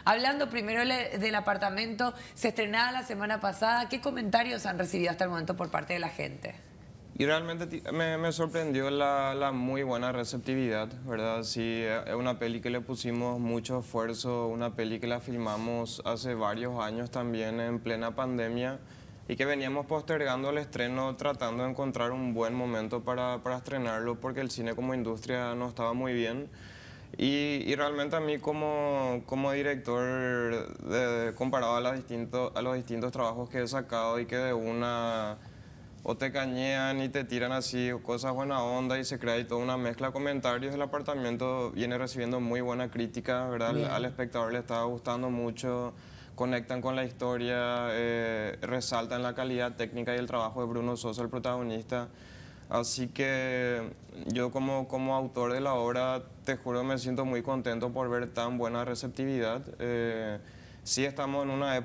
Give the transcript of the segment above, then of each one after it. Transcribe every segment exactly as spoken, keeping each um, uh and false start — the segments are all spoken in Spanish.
Hablando primero le- del apartamento, se estrenaba la semana pasada. ¿Qué comentarios han recibido hasta el momento por parte de la gente? Y realmente ti- me, me sorprendió la, la muy buena receptividad, ¿verdad? Sí, eh, es una peli que le pusimos mucho esfuerzo, una peli que la filmamos hace varios años también en plena pandemia y que veníamos postergando el estreno tratando de encontrar un buen momento para, para estrenarlo porque el cine como industria no estaba muy bien. Y, y realmente a mí como, como director, de- comparado a, las distintos, a los distintos trabajos que he sacado y que de una o te cañean y te tiran así cosas buena onda y se crea ahí toda una mezcla de comentarios. El apartamento viene recibiendo muy buena crítica, ¿verdad? Al, al espectador le está gustando mucho, conectan con la historia, eh, resaltan la calidad técnica y el trabajo de Bruno Sosa, el protagonista. Así que yo como, como autor de la obra, te juro, me siento muy contento por ver tan buena receptividad. Eh, sí estamos en una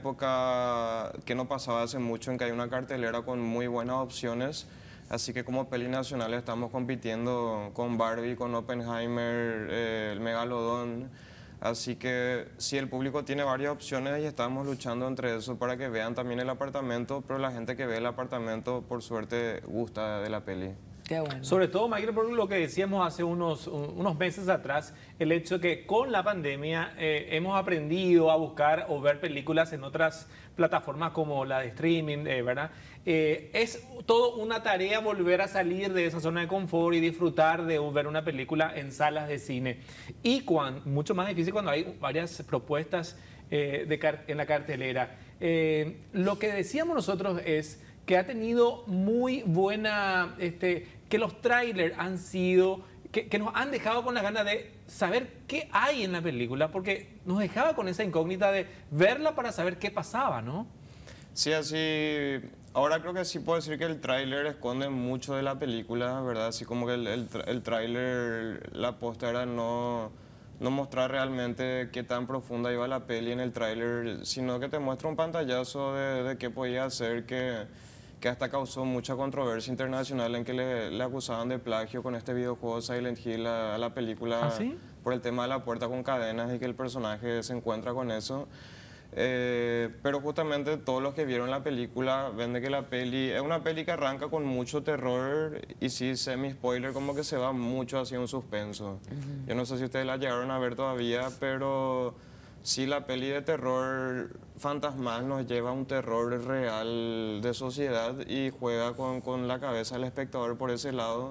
época que no pasaba hace mucho, en que hay una cartelera con muy buenas opciones. Así que como peli nacional estamos compitiendo con Barbie, con Oppenheimer, eh, el Megalodón. Así que sí, el público tiene varias opciones y estamos luchando entre eso para que vean también el apartamento, pero la gente que ve el apartamento, por suerte, gusta de la peli. Qué bueno. Sobre todo, Michael, por lo que decíamos hace unos, un- unos meses atrás, el hecho de que con la pandemia eh, hemos aprendido a buscar o ver películas en otras plataformas como la de streaming, eh, ¿verdad? Eh, es todo una tarea volver a salir de esa zona de confort y disfrutar de ver una película en salas de cine. Y cuan- mucho más difícil cuando hay varias propuestas eh, de car- en la cartelera. Eh, lo que decíamos nosotros es que ha tenido muy buena, este, que los trailers han sido, que, que nos han dejado con las ganas de saber qué hay en la película, porque nos dejaba con esa incógnita de verla para saber qué pasaba, ¿no? Sí, así. Ahora creo que sí puedo decir que el tráiler esconde mucho de la película, ¿verdad? Así como que el, el, tra- el tráiler, la posta era no, no mostrar realmente qué tan profunda iba la peli en el tráiler, sino que te muestra un pantallazo de, de qué podía hacer que, que hasta causó mucha controversia internacional en que le, le acusaban de plagio con este videojuego Silent Hill a, a la película ¿Ah, sí? por el tema de la puerta con cadenas y que el personaje se encuentra con eso. Eh, pero justamente todos los que vieron la película ven de que la peli es una peli que arranca con mucho terror y sí, semi-spoiler, como que se va mucho hacia un suspenso. Yo no sé si ustedes la llegaron a ver todavía, pero sí, la peli de terror fantasmal nos lleva a un terror real de sociedad y juega con, con la cabeza del espectador por ese lado.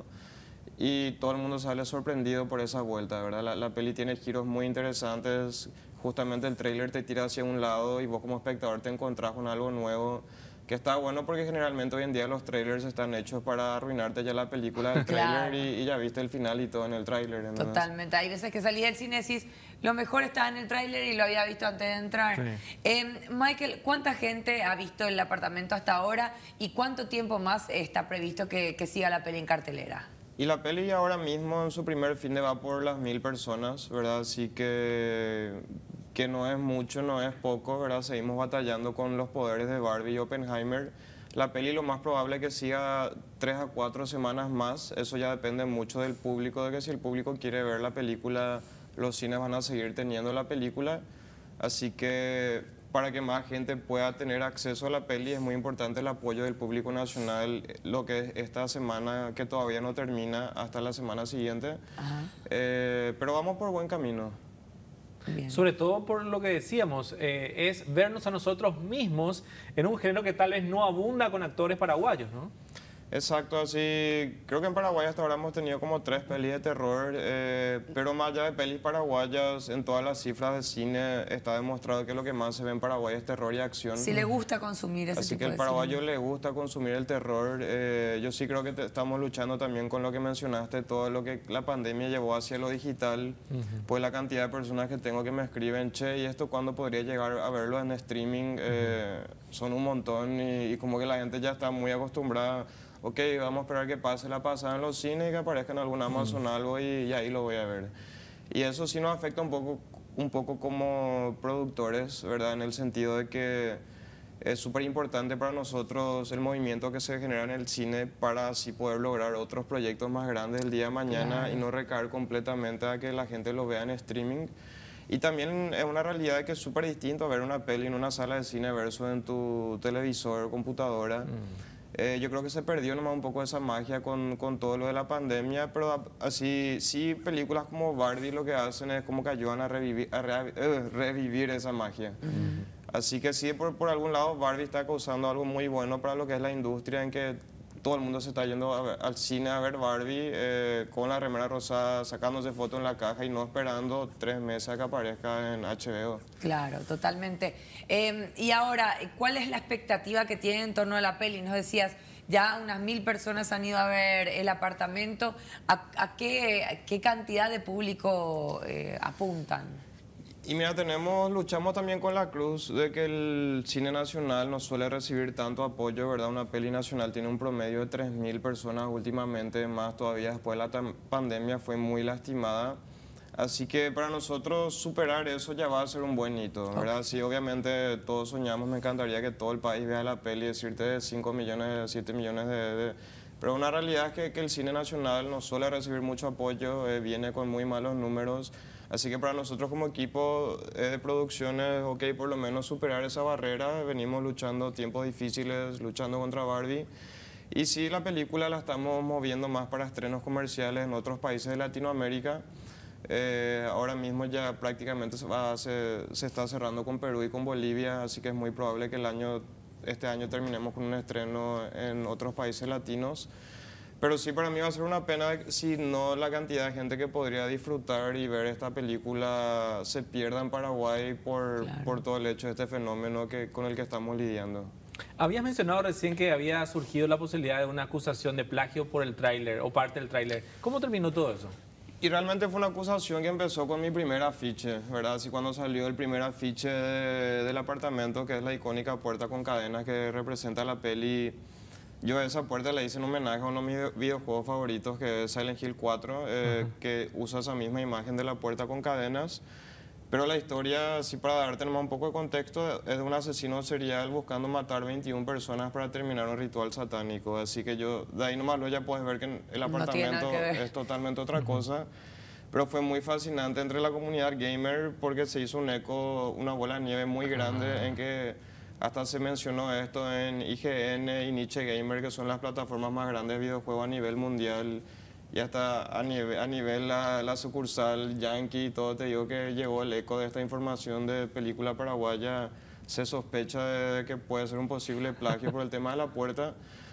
Y todo el mundo sale sorprendido por esa vuelta, ¿verdad? La, la peli tiene giros muy interesantes. Justamente el tráiler te tira hacia un lado y vos como espectador te encontrás con algo nuevo que está bueno porque generalmente hoy en día los trailers están hechos para arruinarte ya la película del tráiler Claro. y, y ya viste el final y todo en el tráiler. ¿entendés? Totalmente. Hay veces que salí del cine y decís, lo mejor estaba en el tráiler y lo había visto antes de entrar. Sí. Eh, Michael, ¿cuánta gente ha visto el apartamento hasta ahora y cuánto tiempo más está previsto que, que siga la peli en cartelera? Y la peli ahora mismo en su primer fin de va por las mil personas, ¿verdad? Así que, que no es mucho, no es poco, ¿verdad? Seguimos batallando con los poderes de Barbie y Oppenheimer. La peli lo más probable es que siga tres a cuatro semanas más. Eso ya depende mucho del público, de que si el público quiere ver la película, los cines van a seguir teniendo la película. Así que para que más gente pueda tener acceso a la peli es muy importante el apoyo del público nacional, lo que es esta semana que todavía no termina hasta la semana siguiente. Eh, pero vamos por buen camino. Bien. Sobre todo por lo que decíamos, eh, es vernos a nosotros mismos en un género que tal vez no abunda con actores paraguayos, ¿no? Exacto, así, creo que en Paraguay hasta ahora hemos tenido como tres pelis de terror, eh, pero más allá de pelis paraguayas, en todas las cifras de cine está demostrado que lo que más se ve en Paraguay es terror y acción. Si le gusta consumir ese Así tipo que al de paraguayo cine. le gusta consumir el terror. Eh, yo sí creo que te- estamos luchando también con lo que mencionaste, todo lo que la pandemia llevó hacia lo digital, pues la cantidad de personas que tengo que me escriben, che, ¿y esto cuándo podría llegar a verlo en streaming? Eh, son un montón y, y como que la gente ya está muy acostumbrada. Ok, vamos a esperar que pase la pasada en los cines y que aparezca en algún Amazon o algo y, y ahí lo voy a ver. Y eso sí nos afecta un poco, un poco como productores, ¿verdad? En el sentido de que es súper importante para nosotros el movimiento que se genera en el cine para así poder lograr otros proyectos más grandes el día de mañana Claro. y no recaer completamente a que la gente lo vea en streaming. Y también es una realidad que es súper distinto ver una peli en una sala de cine versus en tu televisor, computadora. Mm. Eh, yo creo que se perdió nomás un poco esa magia con, con todo lo de la pandemia, pero así, sí, películas como Barbie lo que hacen es como que ayudan a revivir, a re, eh, revivir esa magia. Uh-huh. Así que sí, por, por algún lado Barbie está causando algo muy bueno para lo que es la industria, en que todo el mundo se está yendo a ver, al cine a ver Barbie eh, con la remera rosada, sacándose fotos en la caja y no esperando tres meses a que aparezca en H B O. Claro, totalmente. Eh, y ahora, ¿cuál es la expectativa que tienen en torno a la peli? Nos decías, ya unas mil personas han ido a ver El Apartamento. ¿A, a qué, a qué cantidad de público eh, apuntan? Y mira, tenemos, luchamos también con la cruz de que el cine nacional no suele recibir tanto apoyo, ¿verdad? Una peli nacional tiene un promedio de tres mil personas últimamente, más todavía después de la pandemia fue muy lastimada. Así que para nosotros superar eso ya va a ser un buen hito, ¿verdad? Okay. Sí, obviamente todos soñamos, me encantaría que todo el país vea la peli, decirte de cinco millones, siete millones de... de pero una realidad es que, que el cine nacional no suele recibir mucho apoyo, eh, viene con muy malos números. Así que para nosotros como equipo eh, de producciones, ok, por lo menos superar esa barrera. Venimos luchando tiempos difíciles, luchando contra Barbie. Y sí, la película la estamos moviendo más para estrenos comerciales en otros países de Latinoamérica. Eh, ahora mismo ya prácticamente se, va, se, se está cerrando con Perú y con Bolivia, así que es muy probable que el año, este año terminemos con un estreno en otros países latinos. Pero sí, para mí va a ser una pena si no la cantidad de gente que podría disfrutar y ver esta película se pierda en Paraguay por, claro. por todo el hecho de este fenómeno que, con el que estamos lidiando. Habías mencionado recién que había surgido la posibilidad de una acusación de plagio por el tráiler o parte del tráiler. ¿Cómo terminó todo eso? Y realmente fue una acusación que empezó con mi primer afiche, ¿verdad? Así cuando salió el primer afiche de, del apartamento, que es la icónica puerta con cadenas que representa la peli. Yo a esa puerta le hice un homenaje a uno de mis videojuegos favoritos, que es Silent Hill cuatro, eh, uh-huh. que usa esa misma imagen de la puerta con cadenas. Pero la historia, sí, para darte nomás un poco de contexto, es de un asesino serial buscando matar veintiuna personas para terminar un ritual satánico. Así que yo, de ahí nomás lo ya puedes ver que el apartamento no es totalmente otra uh-huh. cosa. Pero fue muy fascinante entre la comunidad gamer porque se hizo un eco, una bola de nieve muy grande uh-huh. en que... Hasta se mencionó esto en I G N y Niche Gamer, que son las plataformas más grandes de videojuegos a nivel mundial. Y hasta a nivel, a nivel la, la sucursal Yankee y todo, te digo que llegó el eco de esta información de película paraguaya. Se sospecha de que puede ser un posible plagio por el tema de la puerta.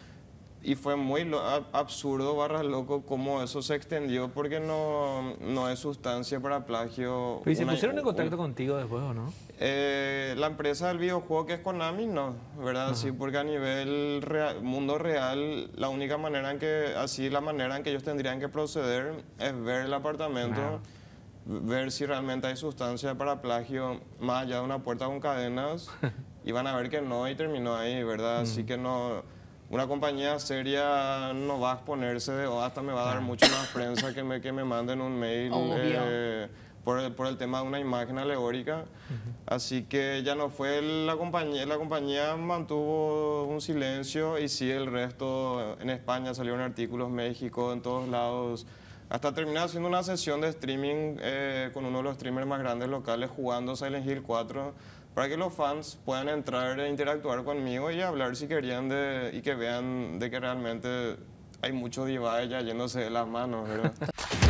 Y fue muy lo, absurdo, barra loco, cómo eso se extendió, porque no, no es sustancia para plagio. ¿Y se pusieron en contacto un, contigo después o no? Eh, la empresa del videojuego que es Konami, no, ¿verdad? Uh-huh. Sí, porque a nivel real, mundo real, la única manera en que, así la manera en que ellos tendrían que proceder es ver el apartamento, wow. ver si realmente hay sustancia para plagio, más allá de una puerta con cadenas, y van a ver que no, y terminó ahí, ¿verdad? Uh-huh. Así que no... Una compañía seria no va a exponerse de, o hasta me va a dar mucho más prensa que me, que me manden un mail eh, por, el, por el tema de una imagen alegórica. Uh-huh. Así que ya no fue la compañía, la compañía mantuvo un silencio y sí el resto, en España salieron artículos, México, en todos lados. Hasta terminé haciendo una sesión de streaming eh, con uno de los streamers más grandes locales jugando Silent Hill cuatro. Para que los fans puedan entrar e interactuar conmigo y hablar si querían de, y que vean de que realmente hay mucho divide ya yéndose de las manos, ¿verdad?